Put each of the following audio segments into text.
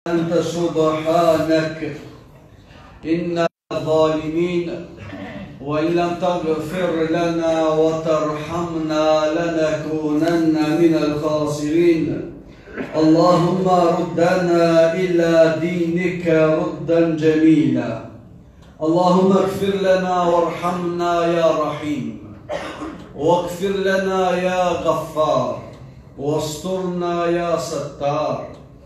أنت سبحانك إنا ظالمين وإن لم تغفر لنا وترحمنا لنكونن من الخاسرين. اللهم ردنا إلى دينك ردا جميلا. اللهم اغفر لنا وارحمنا يا رحيم، واغفر لنا يا غفار، واسترنا يا ستار.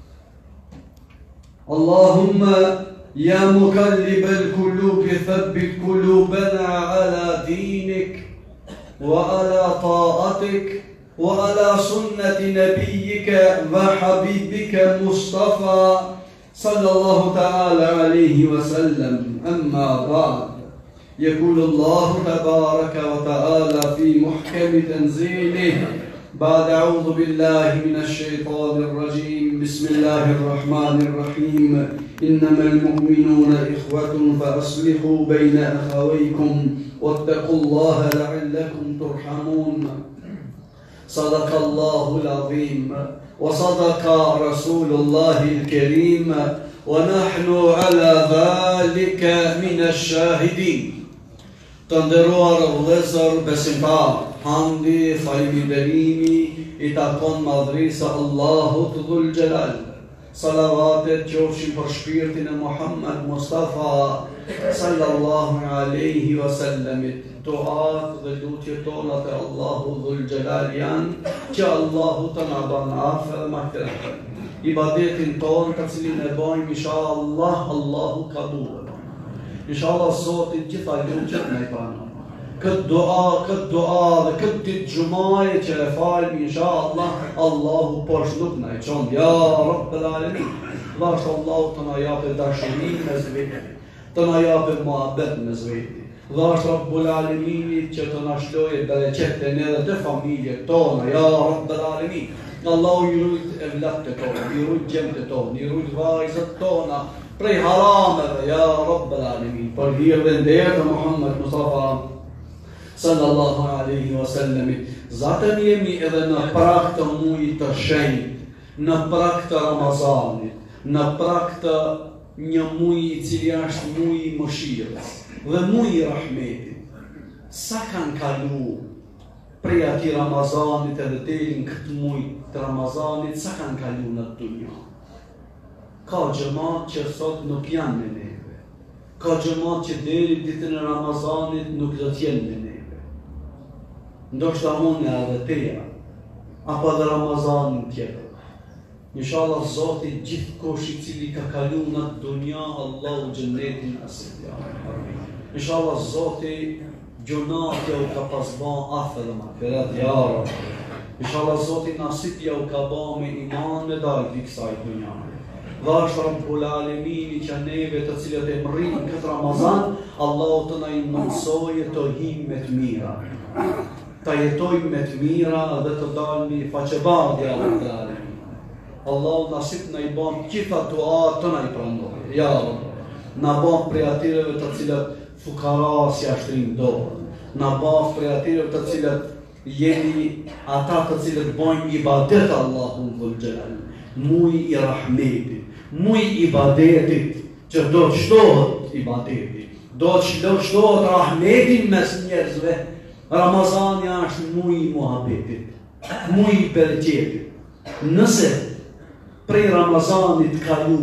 اللهم يا مقلب القلوب ثبت قلوبنا على دينك وعلى طاعتك وعلى سنة نبيك وحبيبك المصطفى صلى الله تعالى عليه وسلم. أما بعد، يقول الله تبارك وتعالى في محكم تنزيله بعد أعوذ بالله من الشيطان الرجيم. بسم الله الرحمن الرحيم. إنما المؤمنون إخوة فأصلحوا بين أخويكم واتقوا الله لعلكم ترحمون. صدق الله العظيم وصدق رسول الله الكريم ونحن على ذلك من الشاهدين. Të nderuar vëllezër besimtar, hamdi, falënderimi i takon madhrisë Allahut Dhul Jalal. Salavatet qofshin për shpirtin e Muhammed Mustafa sallallahu alaihi wasallamit. Duat dhe lutjet tona te Allahu Dhul Jalal janë që Allahu të na bën afër dhe magfiret. Ibadetin ton të cilin e bëjmë inshallah Allahu kabul. Inshallah Zoti gjitha lutjet na i pranon. Këtë dua dhe këtë ditë xumaje që e falim inshallah Allahu poshtë nuk na i çon. Ya Rabbel Alamin. Lash Allahu të na japë dashurinë mes vetë, të na japë muhabet mes vetë. Lash Rabbul Alamin që të na shtojë bereqetin edhe të familjet tona. Ya Rabbel Alamin. Allahu i rujt evlatët tona, i rujt gjemët tona, i rujt vajzat tona prej harameve, ya Rabbel Alamin. Për hir dhe nder të Muhammed Mustafa sallallahu alaihi wasallam. Zatën jemi edhe në prak të mujit të shenjtë, në prak të Ramazanit, në prak të një muj i cili është muj i mëshirës dhe muj i rahmetit. Sa kanë kalu prej ati Ramazanit edhe deri në këtë muj të Ramazanit, sa kanë kalu në dunja. Ka xhamat që sot nuk janë me neve. Ka xhamat që deri ditën e Ramazanit nuk do të jenë me neve. Ndoshta unë edhe teja, apo edhe Ramazanin tjetër. Inshallah Zoti gjithkush i cili ka kalu në dunja, Allahu xhennetin nasib. Inshallah Zoti gjunatja u ka pasba afër dhe magfiret, ya Rabb. Inshallah Zoti nasibja u ka ba me iman me dalë di kësaj dunja. Dhe është Rabbul Alemini që neve të cilët e mërinë këtë Ramazan, Allahu të na i mësojë të him me të mira, të jetojmë me të mira dhe të dalmi faqebardhja Rabbul Alemin. Allahu nasip na i ban gjitha duat të na i pranojë. Ja Rabb, na ban prej atireve të cilët fukara si ashtrim dorë, na ban prej atireve të cilët jemi ata të cilët bojnë ibadet Allahun Dhul Jalal, muj i rahmetit, muj i ibadetit, që do të shtohet ibadetit, do të shtohet rahmetin mes njerëzve. Ramazani është muj i muhabetit, muj i bereqetit. Nëse prej Ramazanit kalu,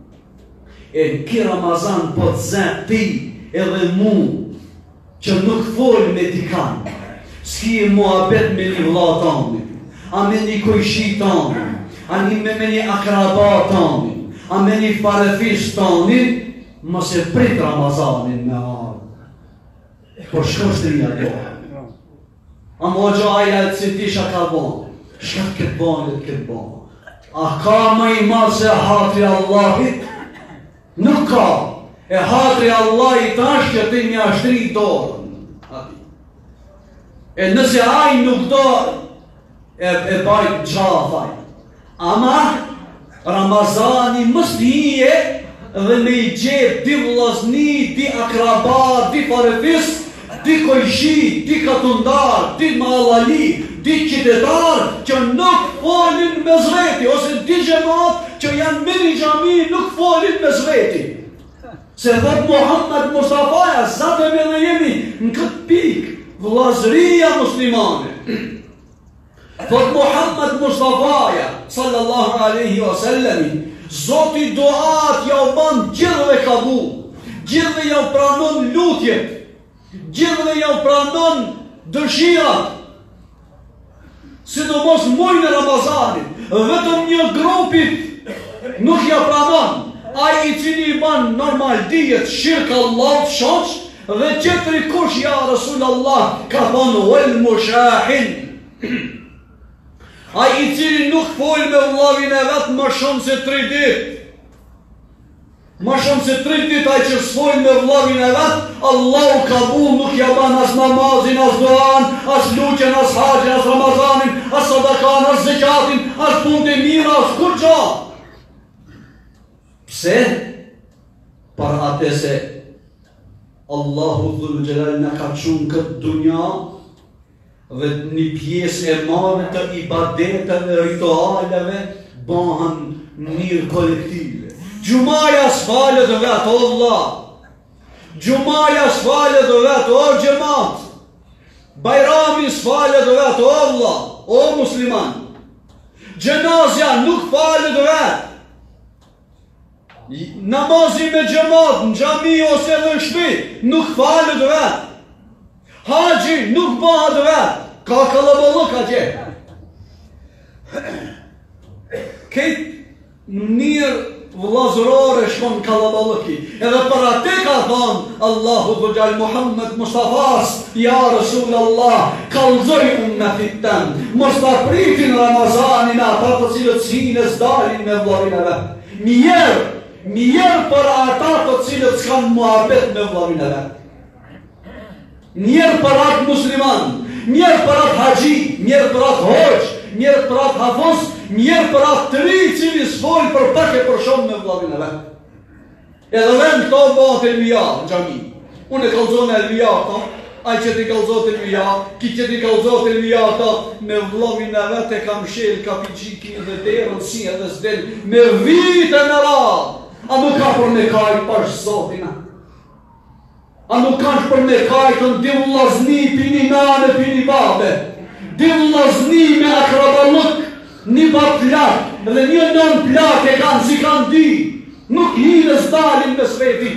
e në ki Ramazan po të zem ti edhe mu, që nuk folë me dikan, s'ki e muhabet me një vlatani, a me një kojshi tani, a me një akrabat tani, a me një farefis tani, mëse prit Ramazanin me ardhë. Por shko shtrija doha. A mo gjaja e që ti shka ka bon, shka këtë bonit këtë bon. A ka më i madhë se hatri Allahit? Nuk ka. E hatri Allahit është që ti një ashtri dorën. E nëse aj nuk dorën, e bajt gjafaj. Ama Ramazani mës hije dhe me i gjep di vllazni, di akrabat, di farefis, di kojshi, di katundar, di malali, di qytetar që nuk folin me zveti, ose di xhamat që janë mini xhami nuk folin me zveti. Se thot Muhammed Mustafaja, zate me dhe jemi në këtë pikë, vllazëria muslimane. Thot Muhammed Mustafaja, sallallahu alaihi wasallam, Zoti duat ja u ban gjithëve kabul, gjithëve ja u pranon lutjet, gjithëve ja u pranon dëshirat, sidomos muajin e Ramazanit, vetëm një grupit nuk ja pranon, ai i cili i ban normal dijet shirk Allah shoq, dhe qetëri kush ja Rasulullah ka thonë wal mushahin. Ai i cili nuk fol me vllavin e vet më shumë se 3 ditë. Më shumë se 3 ditë ai që s'fol me vllavin e vet, Allahu kabul nuk ja ban as namazin, as duan, as lutjen, as haxhin, as Ramazanin, as sadakan, as zakatin, as punë e mira, as kur gjë. Pse? Për atë se Allahu dhul Jalal na ka çuar këtë dunja dhe një pjesë e madhe të ibadeteve, ritualeve bëhen mirë kolektive. Gjumaja s'falet vetë, o vëlla. Gjumaja s'falet vetë, o xhamat. Bajrami s'falet vetë, o vëlla, o musliman. Gjenazja nuk falet vetë. Namazi me xhamat në xhami ose në shtëpi nuk falet vetë. Haxhi nuk bëhet vetë, ka kalaballik atje. Këtë mënyrë vëllazërore shkon kalaballiki. Edhe për atë ka thonë Allahu Dhul Muhammed Mustafas, ja Rasulullah, kallzoj ummetit tënd, mos ta pritin Ramazanin ata të cilët sinës dalin me vllavin e vet. Mirë për ata të cilët s'kan muhabet me vllavin e vet. Mirë për atë musliman, mirë për atë haxhi, mirë për atë hoxh, mirë për atë hafiz, mirë për atë të ri cili s'fol për pak e për shumë me vllavin e vet. Edhe vend këto bëhet elmija në xhami. Unë e kallzon elmija këto, ai që ti kallzon elmija, ki që ti kallzon elmija këto, me vllavin e vet e kam shel kapixhikin dhe derën si edhe s'del me vite në radhë. A nuk ka për me kajt pash Zotin? A nuk kanë për me kajtën di vllazni pini nane pini babe, di vllazni me akraballuk, një bab plak dhe një nën plak e kanë si kanë di, nuk hirës dalin me sveti.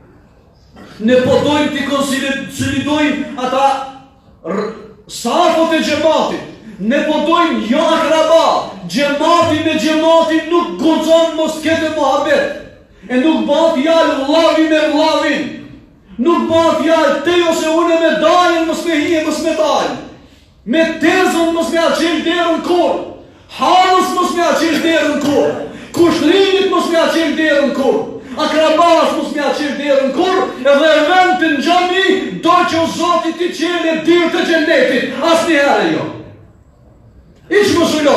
Ne po dojmë t'i konsolidojmë ata safot e xhamatit, ne po dojmë jo akraba, xhamati me xhamatin nuk guxon mos kete muhabet, e nuk bëhet fjalë vllavi me vllavin. Nuk bëhet fjalë te ose unë me dalin mos me hije mos me dal. Me tezën mos me aqil derën kur. Halës mos me aqil derën kur. Kushtrinit mos me aqil derën kur. Akrabas mos me aqil derën kur. Edhe eventin xhami do që o Zoti ti qele dirë të xhenetit. Asnjëherë jo. Iq mos ulo.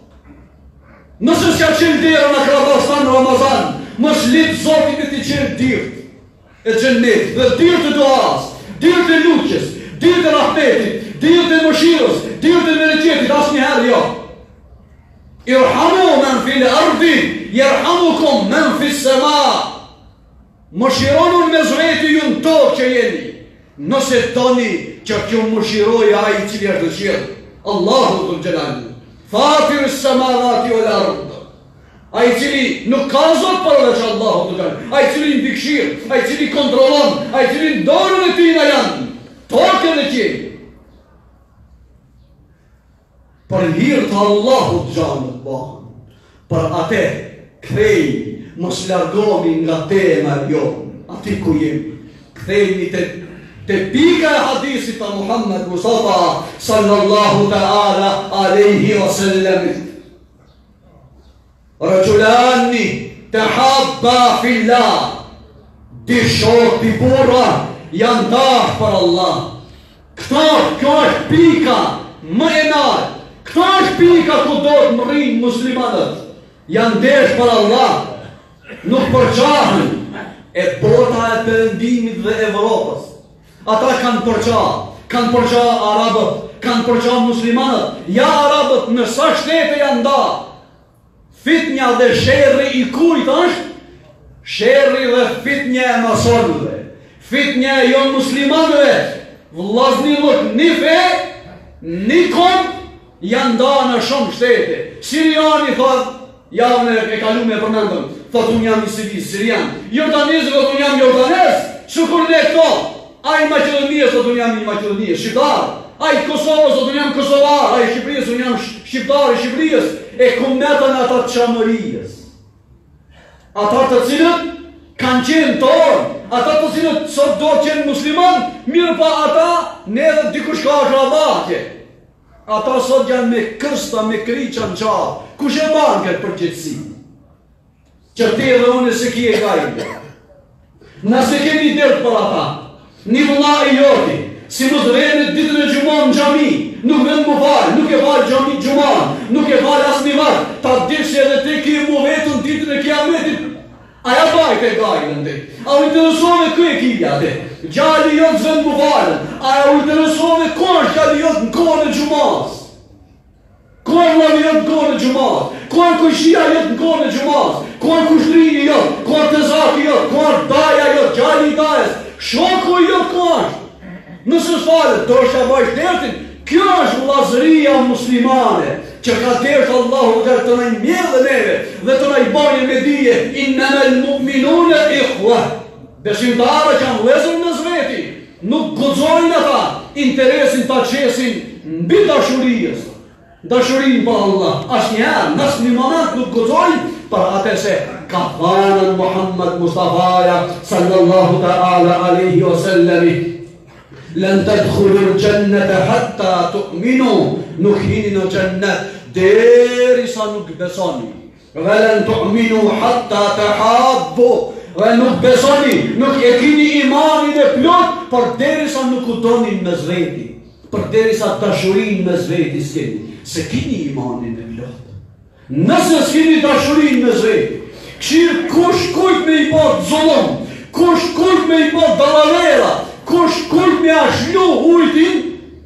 Nëse s'ka qil derën akrabas tanë Ramazan, mos lip Zoti me ti qele dirë e xhennet, dhe dirë të duas, dirë të lutjes, dirë të rahmetit, dirë të mëshirës, dirë të bereqetit, asnjëherë jo. Irhamu men fil ardi, yerhamukum men fis sama. Mëshironun me zveti ju në tokë që jeni, nëse toni që kjo mëshiroj ai i cili është dëshirë. Allahu Dhul Jalal, fatir as-samawati wal ard. Ai cili nuk ka zot përveç Allahut të Jalal, ai cili mbikëqir, ai cili kontrollon, ai cili në dorën e tij janë tokën e tij. Për hir të Allahut xhallahu, për atë kthej, mos largohemi nga tema jonë, aty ku jemi. Kthehemi te pika e hadisit të Muhammed Mustafa sallallahu ta'ala alaihi wasallam. Rajulani tahabba fillah, di shok, di burra janë dashur për Allah. Kjo është pika më e lartë. Kjo është pika ku do të mrinë muslimanët. Janë dashur për Allah, nuk përqahen. E bota e Perëndimit dhe Evropës, ata kanë përqa arabët, kanë përqa muslimanët. Ja arabët në sa shtete janë ndarë. Fitnja dhe sherri I kujt është? Sherri dhe fitnja e masonëve, fitnja e jo muslimanëve, vllaznillok një fe, një kom, janë ndarë në shumë shtete. Siriani thot, javën e kaluar e përmendëm, thot unë jam I Sirisë, sirian. Jordanezi thot unë jam jordanez, shukur ne këto. Ai Maqedonia thot unë jam I Maqedonisë, shqiptar. Ai Kosovës thot unë jam kosovar, ai Shqipërisë unë jam shqiptar I Shqipërisë. E kumetën ata të çamërijës. Ata të cilët kanë qenë torë, ata të cilët sot do të qenë musliman, mirë pa ata, ne edhe dikush ka akrabatje. Ata sot janë me kërsta, me kriqa në qarë. Kush e banë këtë përgjithësi? Që ti edhe unë se ki e gajnë. Nëse kemi dërtë për ata, një vëlla I joti, si më të venit ditën e gjumon në gjami, nuk vend më falë, nuk e falë gjami gjumon, nuk e falë asë një varë, ta dishë edhe te ki mu vetën ditën e kiametit. Aja bajt e gajnë ndi. A u interesove kë e kija dhe? Gjalli jotë zvend më falën. Aja u interesove kosh gjalli jotë në kohën e gjumas. Kohën lavi jotë në kohën e gjumas. Kohën kushia jotë në kohën e gjumas. Kohën kushtrini jotë, kohën të zaki jotë, kohën daja jotë, gjalli I dajes. Shoku jotë kosh. Nëse falët, do është bajt dertin, kjo është vllazëria muslimane, që ka dertë Allahu dhe të nëjë mjellë dhe neve, dhe të nëjë bajnë me dije, innamel mu'minune ikhwa. Besimtarë që janë vëllezër në zveti, nuk guxojnë ata, interesin ta qesin mbi dashurijës. Dashurin për Allah, asnjëherë, nësë një moment nuk guxojnë, për atë se ka thënë Muhammed Mustafaja, sallallahu ta'ala alaihi wa sallami, لن تدخلوا الجنة حتى تؤمنوا nuk hini në gjennet derisa nuk besoni. Velen tu'minu hatta tahabbu, dhe nuk besoni, nuk e kini imanin e plot, për derisa nuk u donin me zveti, për derisa dashurin me zveti s'keni, se kini imanin e plot. Nëse s'kini dashurin me zveti, këshirë kush kujt me I bot zullum, kush kujt me I bot dalavera, kush kujt me ashlu ujtin,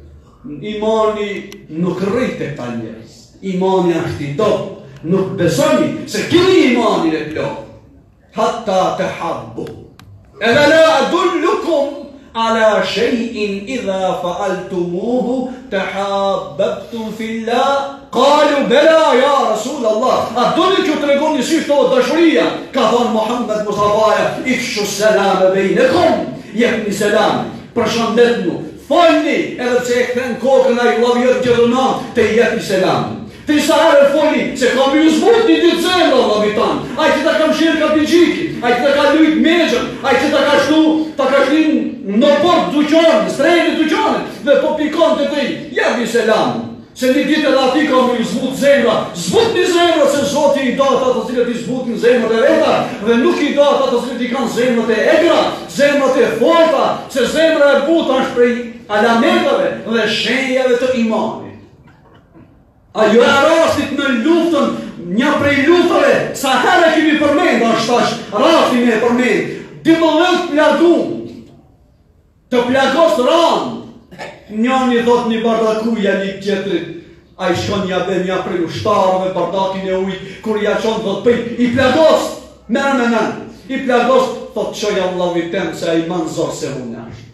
imani nuk rritë ta njerëz. Imani është I dobët, nuk besoni se keni imanin e plot. Hatta tahabbu. Edhe la adullukum ala shay'in idha fa'altumuhu tahabbtum fillah. Qalu bela ya Rasul Allah. A doni që të regoni si shto dashuria? Ka thonë Muhammed Mustafaja, ifshu selam bejnekum. Jepni selam, përshëndetnu, folni, edhe pse e kthen kokën ai vllaviot gjithënon, te jepni selam. Te sa herë folni, se kam ju zbut një ditë zemra vllavitan. Ai që ta kam shirë ka pigjiki, ai që ta ka lujt mexhën, ai që ta ka shtin në port duqanin, strejnë duqanin, dhe po pikon te ti, jepni selam. Se një ditë edhe ati ka më I zbut zemra. Zbut një zemra se Zoti I do ata të cilët I zbutin zemrat e veta, dhe nuk I do ata të cilët I kanë zemrat e egra, zemrat e forta, se zemra e buta është prej alametave dhe shenjave të imanit. Ajo e rastit në luftën, një prej luftëve, sa herë kemi përmend, është tash rastin e përmend, 12 plagum, të plagos ranë. Njani thot një bardakuja një tjetrit, a I shkon një dhe një prej ushtarëve bardakin e ujt, kur ja qonë thot pëj, I plagos, mërë, I plagos, thot qoja vllavit tem se a I manzor se unë ashtë.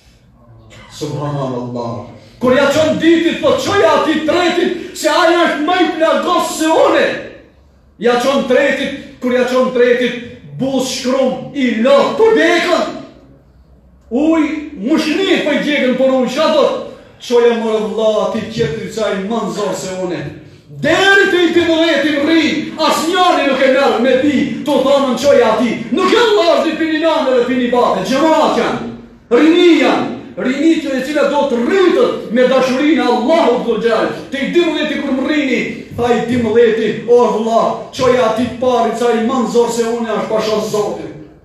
Subhanallah. Kur ja qonë ditit, thot qoja ati tretit, se a I është më I plagos se une. Ja qonë tretit, kur ja qonë tretit, bus shkrum, I loh për bekën. Uj, mushnit për gjegën për uj, qa thot? Qoja mërë vla ati qëtëri qaj manzor se une. Deri të I pëmëletin ri, as njani nuk e mërë me ti, të thonën qoja ati. Nuk e lasdi për një nanë dhe për një bate, gjëmat janë, rini janë, rini që e cila do të rritët me dashurinë Allahu të gjallë. Të I 12 kur më rini, tha I 12, o vla, qoja ati pari qaj manzor se une është pasha Zotin.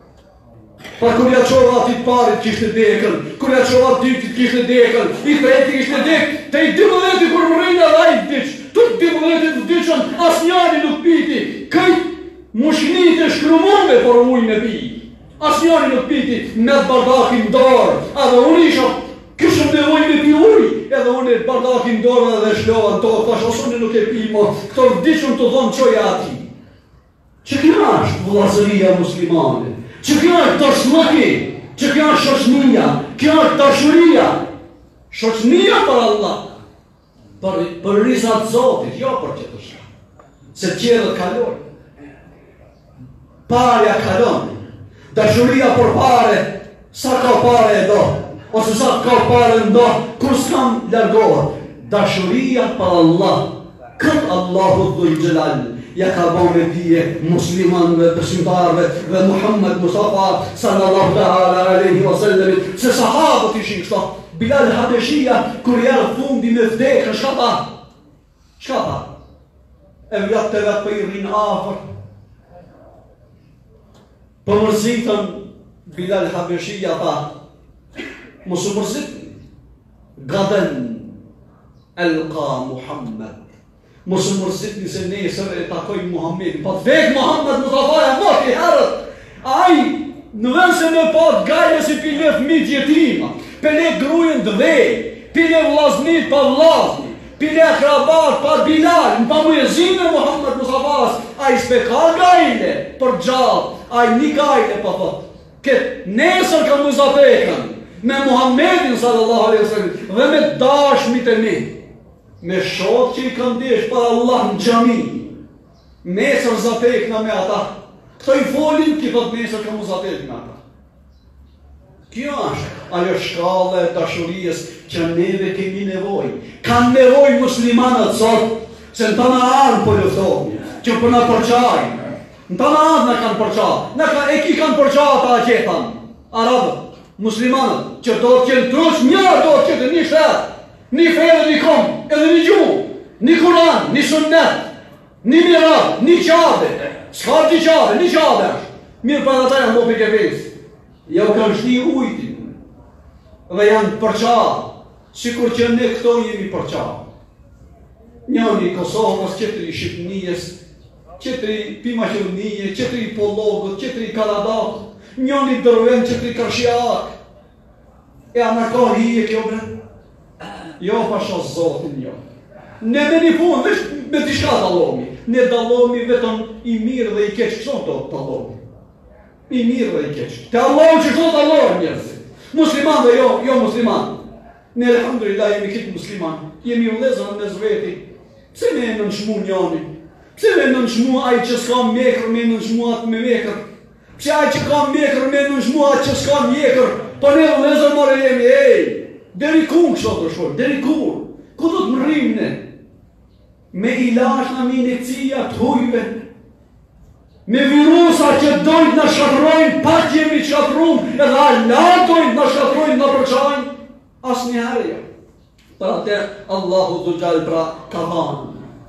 Pa kur ja qova ati parit kishte dekën, kur ja qova dytit kishte dekën, I treti kishte dekë, te I 12 kur më rrinë edhe I vdiq, tut 12 vdiqën, as njani nuk piti, këjt mushnit e shkrumonve për ujnë e pi, as njani nuk piti, me të bardakin dorë, edhe unë isha, këshëm nevoj me pi ujë, edhe unë e bardakin dorë edhe shlovan to, pash osune nuk e pi mo, këto vdiqën të thonë qoja ati. Që kjo është vëllazëria muslimane, që kjo është dashmëri, që kjo është shoqënia, kjo është dashuria. Shoqënia për Allah, për rizat Zotit, jo për që të shka. Se qërët kalon. Parja kalon. Dashuria për pare, sa ka pare e do, ose sa ka pare ndo, kur s'kam largohet. Dashuria për Allah, këtë Allahu dhul Gjelal, ja ka bënë dije muslimanëve, besimtarëve dhe Muhammed Mustafa sallallahu alaihi wasallam, se sahabët ishin kështu. Bilal Habeshia, kur jarë fundi me vdekën, shka ta? Shka ta? E vjatë të vetë për i rinë afer. Për mërzitën, Bilal Habeshia ta, mos u mërzitën, gaden elka Muhammed. Mos u mërzitën se nesër e takoj Muhammedin, pa të vekë Muhammed Mustafaja, mos i herët. Aj, në vend se me pat gajle si pile fëmijë jetima, pile grujën dvej, pile vllaznit pa vllazni, pile akrabat pa Bilal, pa muezinë Muhammed Mustafas, ai s'pe ka gajle për gjallë, ai një gajle pa thot. Këtë nesër ka muzapekën me Muhammedin sallallahu alaihi wasallam dhe me dashmit e mi, me shok që i kanë desh për Allah në xhami. Nesër zapekna me ata. Këto i folin, ki thot nesër ka muzapekna me ata. Kjo është ajo shkallë e dashurijës që neve kemi nevoj. Kanë nevoj muslimanët sot, se në të në arë për luftohë, që për në përqajnë. Në të në arë në kanë përqajnë. E ki kanë përqajnë ata qetan, arabët, muslimanët, që do të qenë trush njërë, do të qenë një shërë, një fejë dhe një kom, edhe një gjumë, një kuran, një sunnet, një mirat, një qabe, s'ka që qabe, një qabe është. Mirë për ata janë mopi kefis. Ja u kanë shni ujtin dhe janë përqa, sikur që ne këto jemi përqa. Njëni Kosovës, qëtëri Shqipnijës, qëtëri Pimaqërnije, qëtëri Pollogët, qëtëri Karadakët, njëni Dërven, qëtëri Karshiak. E anë ka hije kjo bre? Jo pasha Zotin jo. Ne me një punë, veç me t'i shka dalomi. Ne dalomi vetëm i mirë dhe i keqë, këso të dalomi. I mirë dhe i keqë. Te Allah që këto të Allah njërësit. Musliman dhe jo musliman. Ne alhamdulillah jemi kitë musliman. Jemi u lezën në zveti. Pse me në nëshmu njani? Pse me në nëshmu aj që s'ka mekër me në nëshmu atë me mekër? Pse aj që ka mekër me në nëshmu atë që s'ka mekër? Po ne u lezën mërë jemi, deri ku në kështë të shkojnë, deri kur? Ku do të më rrimë ne? Me ilash në minëcija të hujve, me virusa që dojnë në shkatrojnë, pak jemi shkatrujnë, edhe Allah dojnë në shkatrojnë në përqajnë, asë një herë jo. Për atë, Allahu dhu gjallë pra ka thanë.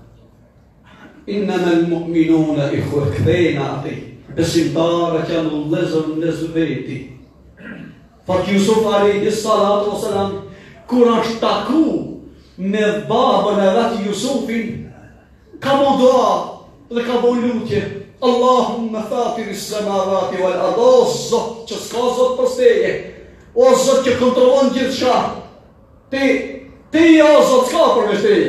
Innama al-mu'minuna ikhwa, këthejna ati, besimtare që janë lezër në zveti. Fat Jusuf alayhi salatu wasalam, kur është taku me babën e vetë Jusufin, ka më doa dhe ka bo lutje. Allahumma fatir as-samawati wal ardh, o Zot që s'ka Zot për steje, o Zot që kontrollon gjithçka. Ti o Zot s'ka për steje.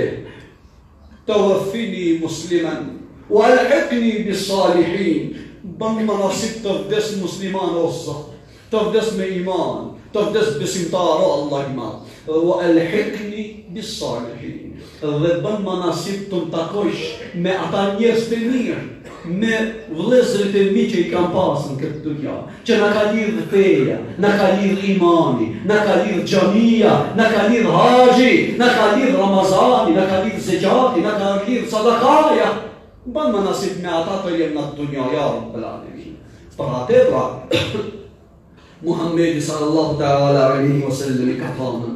Tawaffini musliman wa alhiqni bis-salihin. Bën më nasib të vdes musliman o Zot, të vdes me iman, të vdes besimtar o Allah iman. Wa alhiqni bis-salihin. Dhe bën më nasib të më takojsh me ata njerëz të mirë, me vëllezërit e mi që i kam pasën këtë dunja, që na ka lidhë feja, na ka lidhë imani, na ka lidhë xhamia, na ka lidhë haxhi, na ka lidhë Ramazani, na ka lidhë zeqati, na ka lidhë sadakaja. Bën më nasib me ata të jenë në dunja, ja Rabbel Alamin. Për atë pra, Muhammedi sallallahu ta'ala alaihi wasallam ka thënë,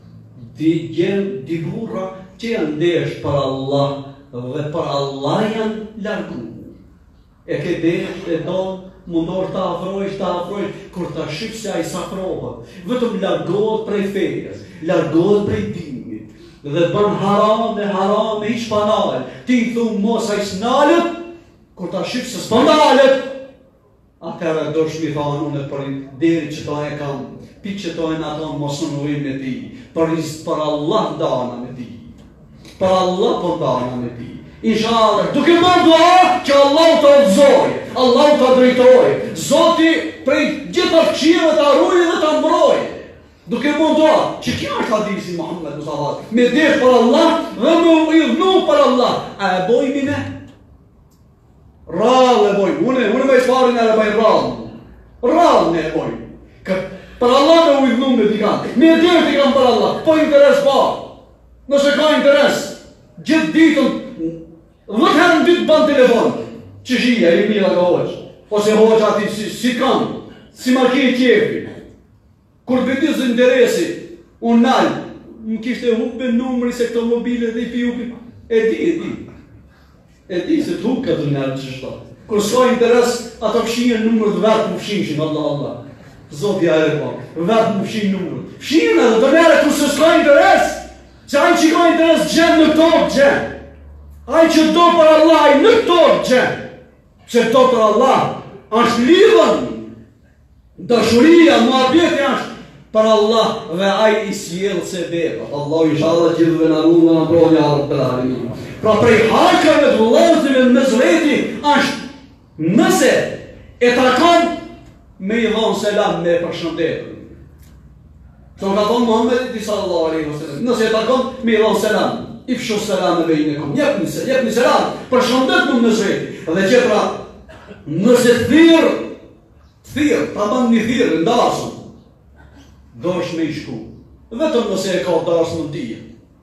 di burra që janë ndesh për Allah dhe për Allah janë largu. E ke desh e tonë, mundosh të afrojsh, kur të shqip se a i safrohet, vetëm largohet prej fejes, largohet prej dinit, dhe bën haram e hiq panal, ti i thumë mos a i s'nalët, kur të shqip se s'panalët, atëra do shmi thanë unë për deri që ta e kam, pi që ta e në tonë mos në ujmë me ti, për Allah dana me ti, për Allah për dana me ti. Inshallah, duke bërë dua që Allah të udhëzoj, Allah të drejtoj, Zoti prej gjitha fëqirëve të arrujë dhe të mbroj. Duke bërë dua, që kja është hadisi Muhammed Mustafa, me desh për Allah dhe me idhnu për Allah. A e bojmi ne? Rallë e bojmë, une me isfarin e bojmë rallë. Rallë ne e bojmë. Për Allah me uidhnu me dikam, me desh dikam për Allah, po interes pa. Nëse ka interes, gjithë ditën, 10 herë në ditë ban telefon, që shia, i mila ka hoqë, ose hoqë ati si kam, si marki tjepi. Kur bëtis interesi, unë nalë, më kishte hupe numëri se këto mobile dhe i pi hupe, e di se të hupe këtë nërë që shto. Kur s'ka interes, ato fshinën numërët vetë më fshinshin, Allah. Zotja e po, vetë më fshin numërët. Fshinën edhe të nërë kur s'ka interes, që ajnë që ka interes gjenë në tokë gjenë. Ai që do për Allah, ai në tokë gjenë. Që do për Allah, është lidhën, dashuria, muhabeti është për Allah dhe ai i sjellë se beba. Allah i shallah gjithëve në runë në brojë arë të larimi. Pra prej hakave të vëllëzëve në mezreti është nëse e takon me i dhonë selam me përshëndetë. Që ka thonë Muhammedi sallallahu alaihi wasallam, nëse e takon me i dhonë selam, i fshu selam e bejnekom, jepni selam, përshëndet më mezreti. Dhe qetra, nëse thirë, ta ban një thirë, ndarësën, do është me i shku. Vetëm nëse e ka darësën në tije.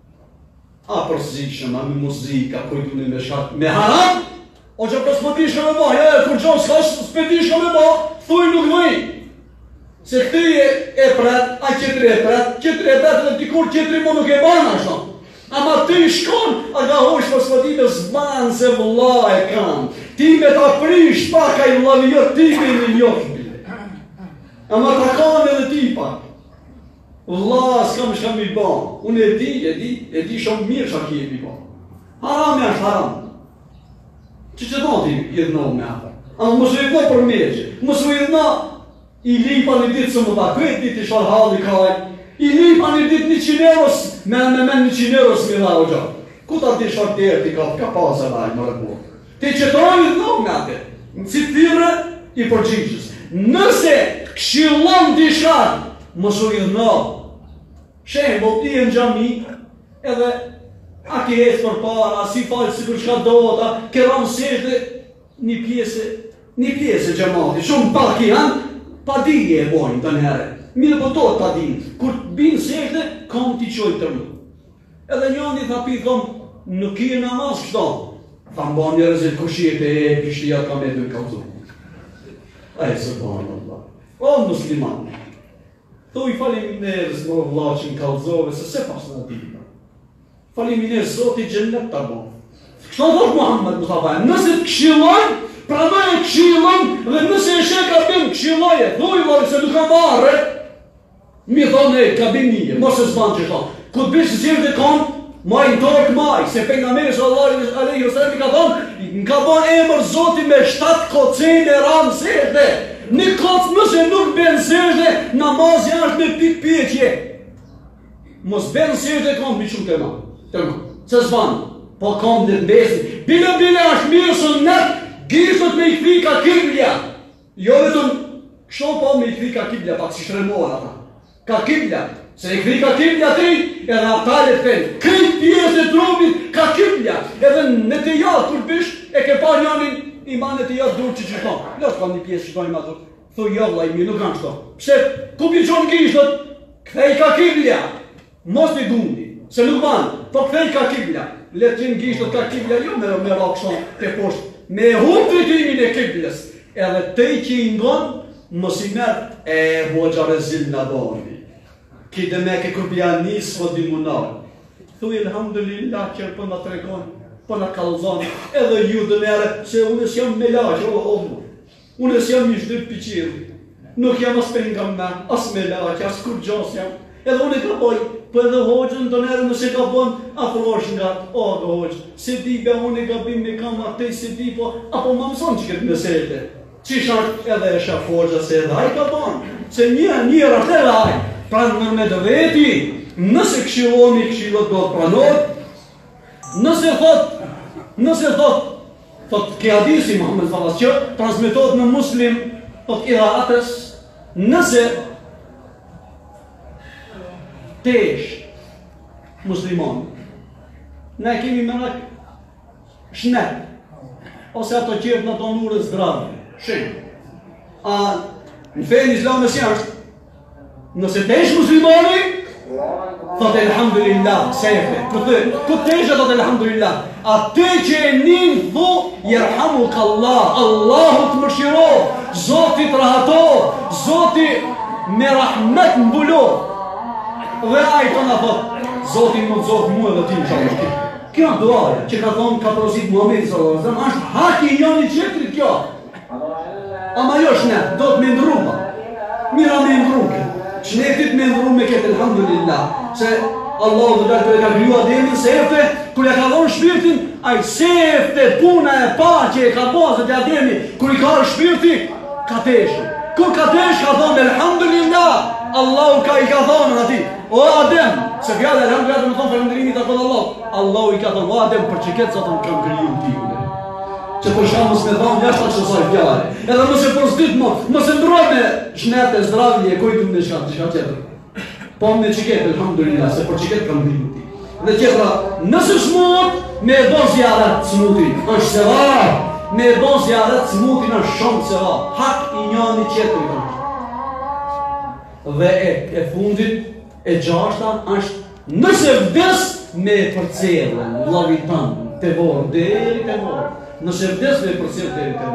A përzikshëm, a me muzika, kujtu një me shkatë, me haram, o që pas më tishka me ba, kur gjohë s'pe tishka me ba, thuj nuk mëj. Se këti e pret, a qëtëri e pret, dhe dikur qëtëri mo nuk e banë ashtë. Ama ti shkon, a ka hosh për s'ma ti me zbanë se vëlla e kam. Ti me ta prish pak a i lavijot, ti me një njohë. Ama ta kam edhe ti pak. Vëlla s'kam shkam i ban. Unë e di shumë mirë shka ki e mi ban. Haram e është haram. Që do ti jedhnohë me atë? Ama mësë u jedhnohë për meqë. Mësë u jedhnohë i lipa një ditë së më ta. Këtë ditë i shfarë halli kaj. I lipa një ditë 100 euros, me 100 euros mi dha o gjatë. Ku ta ti shfarë tjerë ti ka pasë e lajë më rëpurë. Ti qëtërojnë i dhëmë me atë, në citirë i përgjishës. Nëse këshillon t'i shkatë, mësu i dhëmë. Shenë, bo ti e në gjami, edhe a ki hecë për para, si falë si për shka dota, këra mëseshte një pjesë gjamati. Shumë pak i hanë, pa dije e bojnë të njëre. Mirë po to ta din, kur binë seshte, kam t'i qoj të më. Edhe njëni tha pi, thom, nuk i e namaz kështo. Tha mba njerëzit kushjet e pishtia ka me të kalzu. E se banë, Allah. O, musliman. Thuj faliminez në vla që në kalzove, se pas në dita. Faliminez, Zoti gjennet të bon. Kështo dhët Muhammed Mustafa, nëse të këshillon, pranoj e këshillon, dhe nëse e sheka bim këshilloje, thuj vërë se nuk ka marre, mi thonë e kabinije, mos e zbanë që thonë. Këtë bishë zirë dhe konë, majnë torë maj, se për nga mërë sallallahu alaihi wasallam i ka thonë, në ka bon emër Zoti me 7 kocene ranë zirë. Në kocë nëse nuk benë zirë, namazja është me pipetje. Mos benë zirë konë, mi shumë të ma, se zbanë, po konë dhe të mbesi. Bile është mirë së nëtë, gjishët me i këthi ka kiblja. Jo vetëm, kështo po me i këthi ka kiblja, pak si shremohën ata. Ka kiblja, se i këthi ka kiblja tri, edhe atale të fenë. Këjt pjesë e trupit ka kiblja, edhe në të jatë, kur bish, e ke pa njanin iman e të jatë dur që qështon. Lësë ka një pjesë qështon ima dur. Thuj jo vla imi, nuk kanë qështon. Pse, ku piqon gjishët, këthej ka kiblja. Mos të gundi, se nuk banë, po këthej ka kiblja. Letrin gjishët ka kiblja, jo me rakështon të poshtë. Me hum drejtimin e kiblës, edhe te që i ndonë, mos i merë e hoxha rezil në bërbi. Kide me ke kërbja njësë vë di munarë. Thuj, alhamdulillah, që për në tregon, për në kalzon, edhe ju dënere, se unës jam me laqë, unës jam i shdyrë pëqirë. Nuk jam as për nga me, as me laqë, as kur gjas jam. Edhe unë e ka boj, për edhe hoqën të nërë nëse ka bon, afrosh nga të, o dhe hoqë, se di be unë e gabim me kam atej, se di po, apo ma mëson që këtë meselte. Qishar edhe e shaforgja se edhe haj ka bon, se njëra të edhe haj, pranë me dhe veti, nëse këshiloni, këshilot do të pranot, nëse thot, Nëse thot ke hadisi Muhammed sallallahu alaihi wasallam që transmetohet në Muslim, thot qiraatës, nëse tesh muslimon, ne kemi merak shnet, ose ato qërët në tonë urës zdravje, shenjë. A në fejnë islamës jashtë, nëse tesh muslimoni, thot elhamdulillah, sejfe, këtë tesh thot elhamdulillah, atë që e njën thu, jerhamuk Allah, Allahu të mëshiro, Zoti të rahato, Zoti me rahmet mbulo, dhe a i tona thot, Zoti më të zotë mua dhe ti në shamë. Kjo duaja që ka thonë ka porosit Muhamedi sallallahu alaihi wasallam, është haki njëri tjetrit kjo. Ama jo shnet, do të me ndruma. Mira me ndruke. Shnetit me ndru me këtë elhamdulillah. Se Allah dhe dalë kërë ka kryu Ademin se efte, kër e ka dhonë shpirtin, a i se efte puna e pa që e ka bazët e Ademi, kër i ka shpirti, ka teshë. Kër ka teshë ka thonë elhamdulillah, Allahu ka i ka thonë ati. O Adem, se fjallë elhamdulillah dhe me thonë falëndërimi të kodë Allah. Allahu i ka thonë, o Adem, për që këtë sa thonë kam kryu ti une. Që për shamës me thonë, jashtë atë që saj fjallë. Edhe mëse për zdit mo, mëse ndroj me shnete, zdravje, kojtu me shka qëtër. Po me që këtë, elhamdulillah, se për që këtë kam kryu ti. Dhe qëtëra, nëse shmut, me do zjarët smutin, është se varë. Me do zjarët smutin është shumë se varë. Hak i njëni qëtër i kanë. Dhe e fundit, e gjashta është nëse vdes me përcjellën, vllavit tanë, të vorë, deri të vorë. Nëse vdes me përcjellën deri të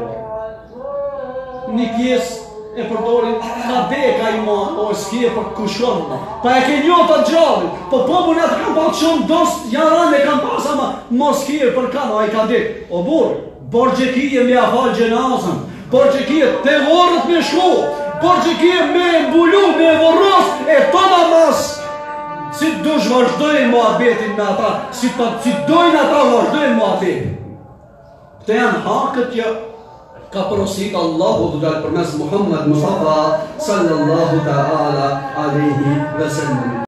vorë. Një pjesë e përdorin, ka deka i ma, o s'kje për kushon ma. Pa e ke njota gjallin, po më në të kam pa qënë dost, jaran e kam pas, ama mos s'kje për kanë, a i ka dek. O burë, borgjekije me afal gjenazën, borgjekije të vorët me shku, borgjekije me mbulu, me vorros, e to namaz. Si dush vazhdojnë muhabetin me ata, si dojnë ata vazhdojnë muhabetin. Këte janë hakët që ka porosit Allahu të dalë përmes Muhammed Mustafa sallallahu ta'ala alaihi ve sellem.